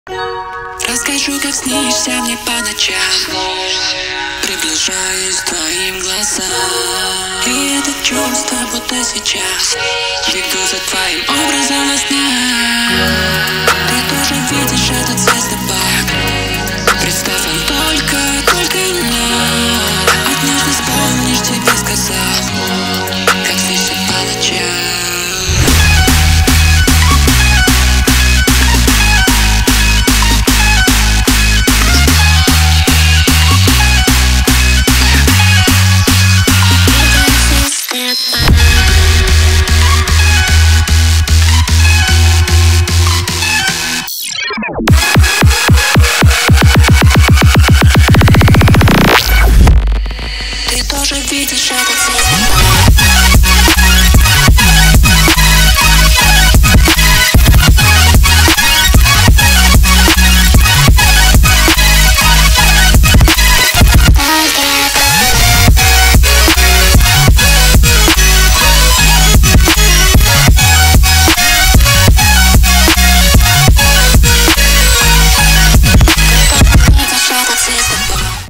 Расскажу, как снишься мне по ночам, приближаюсь к твоим глазам. И это чувство, будто сейчас бегу за твоим образом во снах. Ты тоже видишь этот звездопад. Представь, он только нам. Однажды вспомнишь, тебе сказал, как снишься по ночам. Ты тоже видишь это.